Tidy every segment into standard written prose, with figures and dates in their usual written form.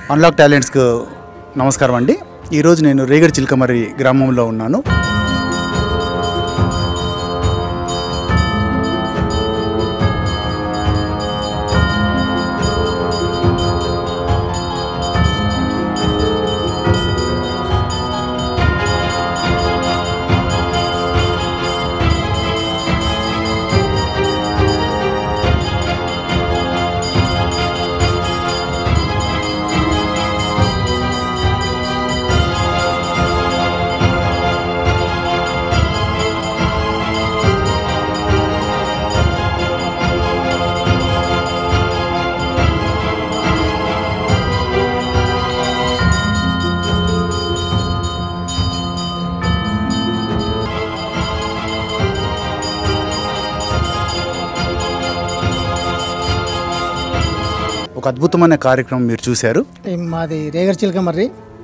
Unlock టాలెంట్స్కు నమస్కారం అండి. ఈరోజు నేను రేగడి చిలకమర్రి గ్రామంలో ఉన్నాను. ఒక అద్భుతమైన కార్యక్రమం మీరు చూశారు. మాది రేగడి చిలకమర్రి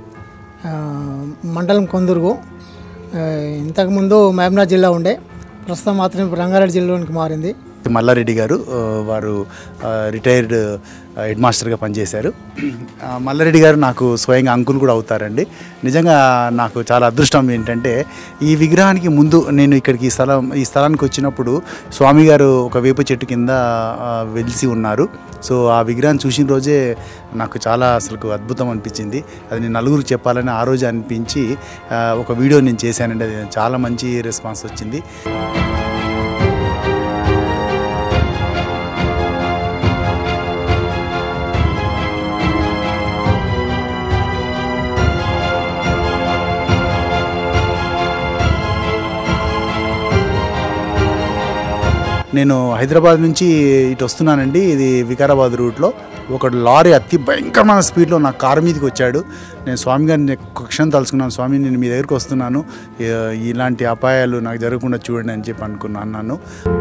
మండలం కొందుర్గు. ఇంతకుముందు మహబూబ్నగర్ జిల్లా ఉండే, ప్రస్తుతం మాత్రం రంగారెడ్డి జిల్లాలోనికి మారింది. మల్లారెడ్డి గారు వారు రిటైర్డ్ హెడ్ మాస్టర్గా పనిచేశారు. మల్లారెడ్డి గారు నాకు స్వయంగా అంకుల్ కూడా అవుతారండి. నిజంగా నాకు చాలా అదృష్టం ఏంటంటే, ఈ విగ్రహానికి ముందు నేను ఇక్కడికి ఈ స్థలానికి వచ్చినప్పుడు స్వామి గారు ఒక వేప చెట్టు కింద వెలిసి ఉన్నారు. సో ఆ విగ్రహాన్ని చూసిన రోజే నాకు చాలా అసలు అద్భుతం అనిపించింది. అది నేను నలుగురికి చెప్పాలని ఆ రోజు అనిపించి ఒక వీడియో నేను చేశానండి. అది చాలా మంచి రెస్పాన్స్ వచ్చింది. నేను హైదరాబాద్ నుంచి ఇటు వస్తున్నానండి. ఇది వికారాబాద్ రూట్లో ఒక లారీ అతి భయంకరమైన స్పీడ్లో నా కారు మీదకి వచ్చాడు. నేను స్వామి గారిని క్షణం తలుచుకున్నాను, స్వామి నేను మీ దగ్గరికి వస్తున్నాను, ఇలాంటి అపాయాలు నాకు జరగకుండా చూడండి అని చెప్పి అన్నాను.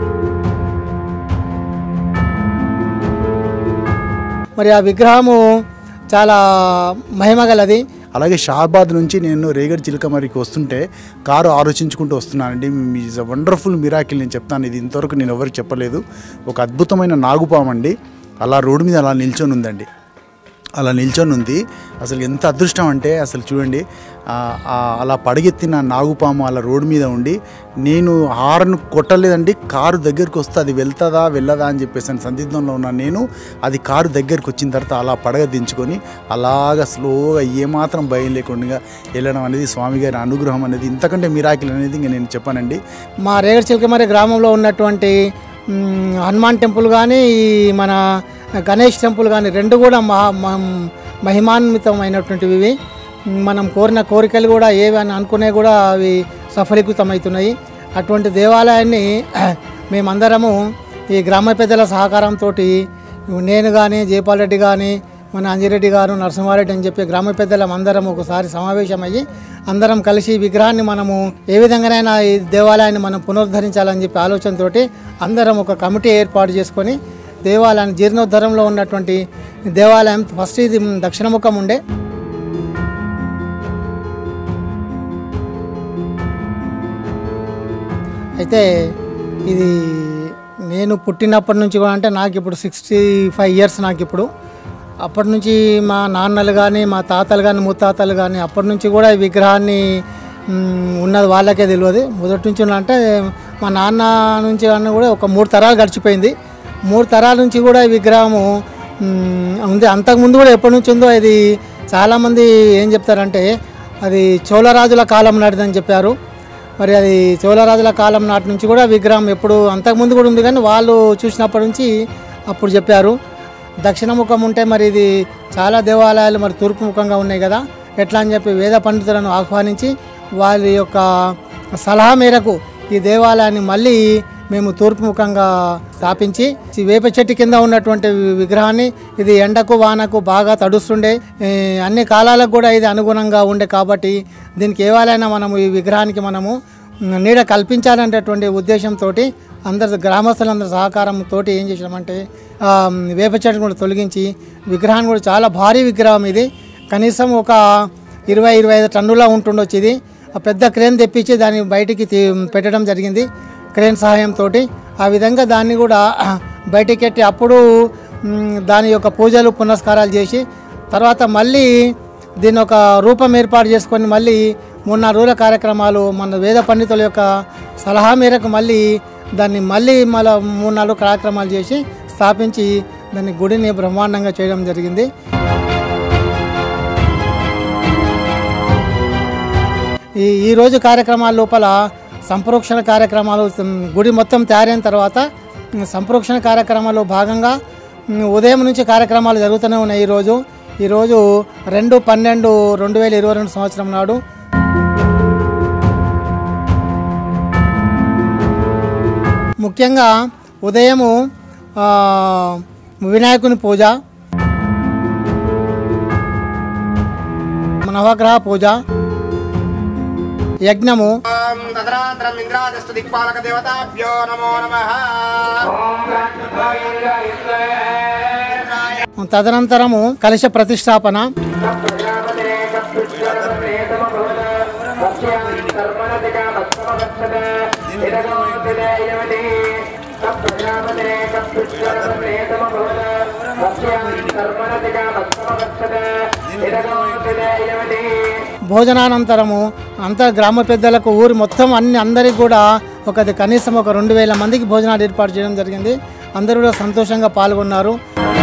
మరి ఆ విగ్రహము చాలా మహిమగలది. అలాగే షాబాద్ నుంచి నేను రేగడి చిలకమర్రికి వస్తుంటే కారు ఆలోచించుకుంటూ వస్తున్నానండి. ఈజ్ అ వండర్ఫుల్ మిరాకిల్ నేను చెప్తాను. ఇది ఇంతవరకు నేను ఎవరికి చెప్పలేదు. ఒక అద్భుతమైన నాగుపాము అండి అలా రోడ్డు మీద అలా నిల్చొని ఉందండి. అలా నిల్చొని ఉంది. అసలు ఎంత అదృష్టం అంటే అసలు చూడండి, అలా పడగెత్తిన నాగుపాము అలా రోడ్డు మీద ఉండి, నేను హార్న్ కొట్టలేదండి. కారు దగ్గరికి వస్తే అది వెళ్తుందా వెళ్ళదా అని చెప్పేసి సందిగ్ధంలో ఉన్నాను నేను. అది కారు దగ్గరికి వచ్చిన తర్వాత అలా పడగ దించుకొని అలాగా స్లోగా ఏమాత్రం భయం లేకుండా వెళ్ళడం అనేది స్వామి గారి అనుగ్రహం అనేది, ఇంతకంటే మిరాకిల్ అనేది ఇంకా నేను చెప్పానండి. మా రేగడి చిలకమర్రి గ్రామంలో ఉన్నటువంటి హనుమాన్ టెంపుల్ కానీ, మన గణేష్ టెంపుల్ కానీ రెండు కూడా మహిమాన్వితమైనటువంటివి. మనం కోరిన కోరికలు కూడా ఏవి అని అనుకునే కూడా అవి సఫలీకృతమవుతున్నాయి. అటువంటి దేవాలయాన్ని మేమందరము ఈ గ్రామ పెద్దల సహకారంతో, నేను కానీ, జయపాల్ రెడ్డి కానీ, మన అంజిరెడ్డి గారు, నరసింహారెడ్డి అని చెప్పి గ్రామ పెద్దలం అందరం ఒకసారి సమావేశమయ్యి అందరం కలిసి విగ్రహాన్ని మనము ఏ విధంగానైనా ఈ దేవాలయాన్ని మనం పునరుద్ధరించాలని చెప్పి ఆలోచనతోటి అందరం ఒక కమిటీ ఏర్పాటు చేసుకొని దేవాలయాన్ని, జీర్ణోద్ధరణలో ఉన్నటువంటి దేవాలయం ఫస్ట్ ఇది దక్షిణముఖం ఉండే. అయితే ఇది నేను పుట్టినప్పటి నుంచి కూడా, అంటే నాకు ఇప్పుడు 65 ఇయర్స్ నాకు ఇప్పుడు. అప్పటి నుంచి మా నాన్నలు కానీ, మా తాతలు కానీ, ముత్తాతలు కానీ అప్పటి నుంచి కూడా ఈ విగ్రహాన్ని ఉన్నది వాళ్ళకే తెలియదు. మొదటి నుంచి అంటే మా నాన్న నుంచి అన్న కూడా ఒక 3 తరాలు గడిచిపోయింది. 3 తరాల నుంచి కూడా ఈ విగ్రహము ఉంది. అంతకుముందు కూడా ఎప్పటి నుంచి ఉందో ఇది చాలామంది ఏం చెప్తారంటే అది చోళరాజుల కాలం నాటిదని చెప్పారు. మరి అది చోళరాజుల కాలం నాటి నుంచి కూడా విగ్రహం ఎప్పుడు అంతకుముందు కూడా ఉంది, కానీ వాళ్ళు చూసినప్పటి నుంచి అప్పుడు చెప్పారు. దక్షిణముఖం ఉంటే మరి ఇది చాలా దేవాలయాలు మరి తూర్పు ముఖంగా ఉన్నాయి కదా, ఎట్లా అని చెప్పి వేద పండితులను ఆహ్వానించి వాళ్ళ యొక్క సలహా మేరకు ఈ దేవాలయాన్ని మళ్ళీ మేము తూర్పు ముఖంగా స్థాపించి, వేప చెట్టు కింద ఉన్నటువంటి విగ్రహాన్ని, ఇది ఎండకు వానకు బాగా తడుస్తుండే, అన్ని కాలాలకు కూడా ఇది అనుగుణంగా ఉండే కాబట్టి దీనికి ఏవాలైనా మనము ఈ విగ్రహానికి మనము నీడ కల్పించాలనేటటువంటి ఉద్దేశంతో అందరు గ్రామస్తులందరి సహకారంతో ఏం చేసామంటే వేప చెట్టు కూడా తొలగించి విగ్రహాన్ని కూడా చాలా భారీ విగ్రహం ఇది. కనీసం ఒక 20-25 టన్నులా ఉంటుండొచ్చు. ఇది పెద్ద క్రేన్ తెప్పించి దాన్ని బయటికి పెట్టడం జరిగింది క్రేన్ సహాయంతో. ఆ విధంగా దాన్ని కూడా బయటికి ఎట్టి అప్పుడు దాని యొక్క పూజలు పునస్కారాలు చేసి తర్వాత మళ్ళీ దీని ఒక రూపం ఏర్పాటు చేసుకొని మళ్ళీ 3-4 రోజుల కార్యక్రమాలు మన వేద పండితుల యొక్క సలహా మేరకు మళ్ళీ దాన్ని మళ్ళీ 3-4 కార్యక్రమాలు చేసి స్థాపించి దాన్ని గుడిని బ్రహ్మాండంగా చేయడం జరిగింది. ఈరోజు కార్యక్రమాల లోపల సంప్రోక్షణ కార్యక్రమాలు గుడి మొత్తం తయారైన తర్వాత సంప్రోక్షణ కార్యక్రమాల్లో భాగంగా ఉదయం నుంచి కార్యక్రమాలు జరుగుతూనే ఉన్నాయి. ఈరోజు 2/12/2022 సంవత్సరం నాడు ముఖ్యంగా ఉదయము వినాయకుని పూజ, నవగ్రహ పూజ, యజ్ఞము, తదనంతరము కలశ ప్రతిష్టాపన, భోజనానంతరము గ్రామ పెద్దలకు ఊరి మొత్తం అందరికి కూడా కనీసం 2,000 మందికి భోజనాలు ఏర్పాటు చేయడం జరిగింది. అందరూ కూడా సంతోషంగా పాల్గొన్నారు.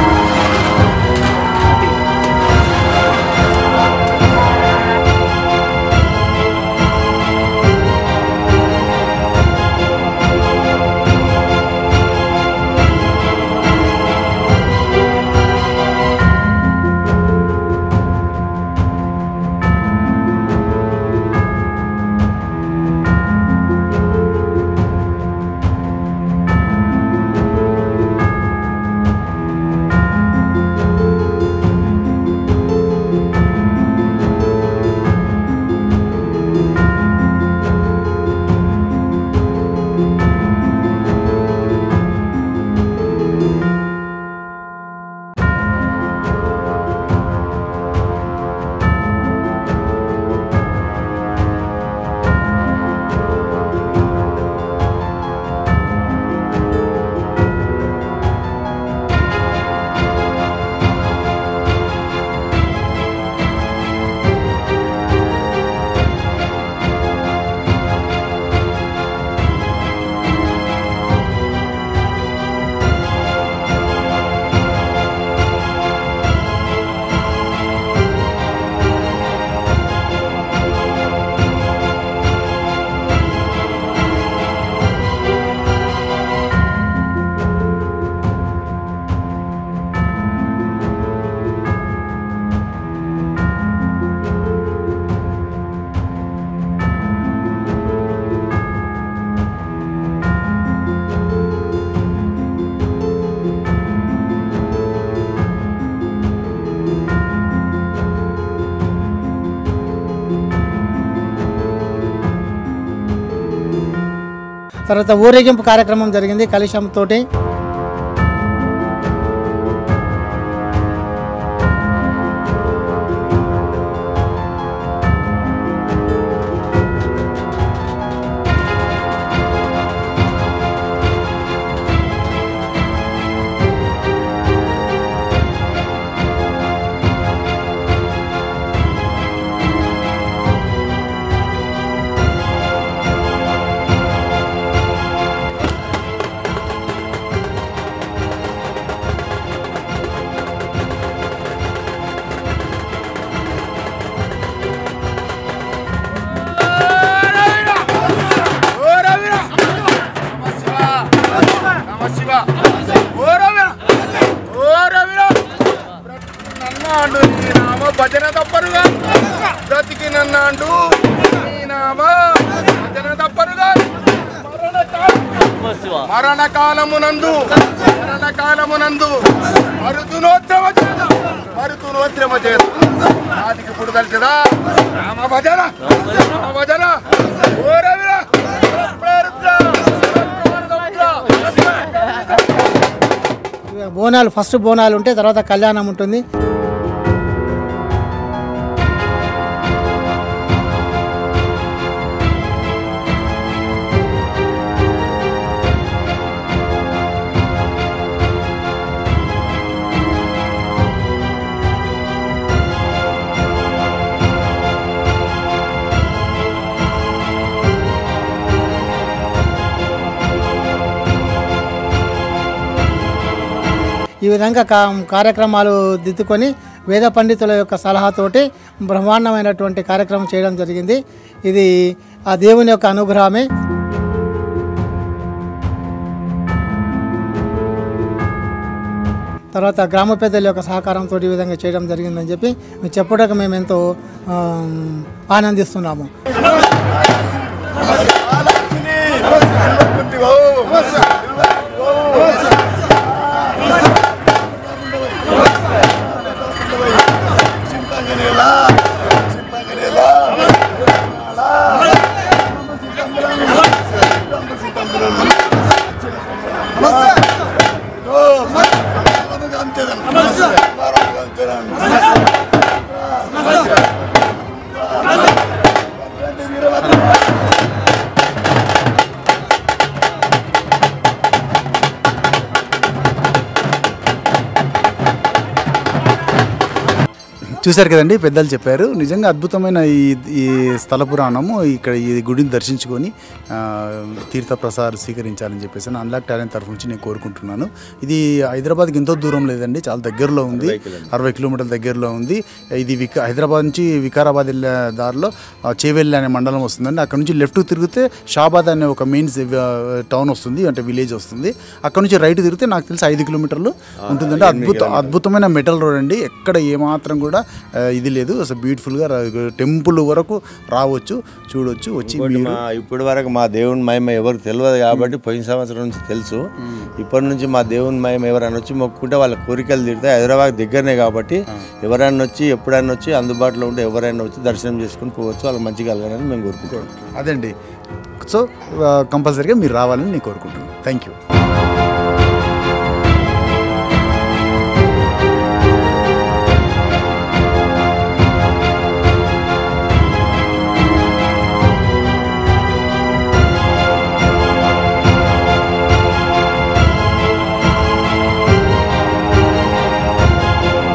తర్వాత ఊరేగింపు కార్యక్రమం జరిగింది కలశంతోటి. భజన తప్పరుగా బ్రతికినన్నాడు నీ నామ భజన తప్పరుగా మరణకాలమునందు మరుతునోత్సవ చేత నాటికి ఇప్పుడు కలిసిదా రామ భజన బోనాలు ఫస్ట్ బోనాలు ఉంటే తర్వాత కళ్యాణం ఉంటుంది. విధంగా కార్యక్రమాలు దిద్దుకొని వేద పండితుల యొక్క సలహాతోటి బ్రహ్మాండమైనటువంటి కార్యక్రమం చేయడం జరిగింది. ఇది ఆ దేవుని యొక్క అనుగ్రహమే. తర్వాత గ్రామ పెద్దల యొక్క సహకారంతో ఈ విధంగా చేయడం జరిగిందని చెప్పి మేము చెప్పడానికి మేము ఎంతో ఆనందిస్తున్నాము. చూశారు కదండి, పెద్దలు చెప్పారు. నిజంగా అద్భుతమైన ఈ స్థల పురాణము. ఇక్కడ ఈ గుడిని దర్శించుకొని తీర్థప్రసాదాలు స్వీకరించాలని చెప్పేసి అన్లాక్ టాలెంట్ తరఫు నుంచి నేను కోరుకుంటున్నాను. ఇది హైదరాబాద్కి ఎంతో దూరం లేదండి, చాలా దగ్గరలో ఉంది, 60 కిలోమీటర్ల దగ్గరలో ఉంది. ఇది హైదరాబాద్ నుంచి వికారాబాద్ వెళ్ళే దారిలో చేవెళ్ళి అనే మండలం వస్తుందండి. అక్కడ నుంచి లెఫ్ట్ తిరిగితే షాబాద్ అనే ఒక మెయిన్ టౌన్ వస్తుంది, అంటే విలేజ్ వస్తుంది. అక్కడ నుంచి రైట్ తిరిగితే నాకు తెలిసి 5 కిలోమీటర్లు ఉంటుందండి. అద్భుతమైన మెటల్ రోడ్ అండి, ఎక్కడ ఏమాత్రం కూడా ఇది లేదు. అసలు బ్యూటిఫుల్గా టెంపుల్ వరకు రావచ్చు, చూడవచ్చు. వచ్చి ఇప్పటి వరకు మా దేవుని మహిమ ఎవరికి తెలియదు కాబట్టి పోయిన సంవత్సరం నుంచి తెలుసు. ఇప్పటి నుంచి మా దేవుని మహిమ ఎవరైనా వచ్చి మొక్కుకుంటే వాళ్ళ కోరికలు తీరుతాయి. హైదరాబాద్ దగ్గరనే కాబట్టి ఎవరైనా వచ్చి ఎప్పుడైనా వచ్చి అందుబాటులో ఉంటే ఎవరైనా వచ్చి దర్శనం చేసుకుని పోవచ్చు. వాళ్ళకి మంచిగా కలగాలని మేము కోరుకుంటాం. అదండి. సో కంపల్సరీగా మీరు రావాలని నేను కోరుకుంటున్నాను. Thank you.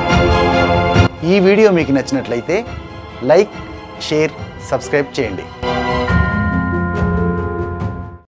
ఈ వీడియో మీకు నచ్చినట్లయితే లైక్, షేర్, సబ్స్క్రైబ్ చేయండి.